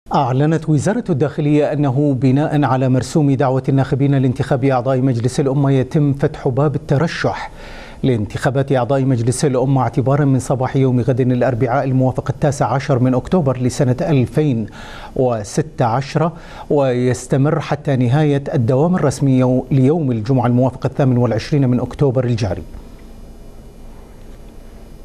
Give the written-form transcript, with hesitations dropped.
أعلنت وزارة الداخلية أنه بناء على مرسوم دعوة الناخبين لانتخاب أعضاء مجلس الأمة يتم فتح باب الترشح لانتخابات أعضاء مجلس الأمة اعتبارا من صباح يوم غد الأربعاء الموافق 19 من أكتوبر لسنة 2016 ويستمر حتى نهاية الدوام الرسمي ليوم الجمعة الموافق 28 من أكتوبر الجاري.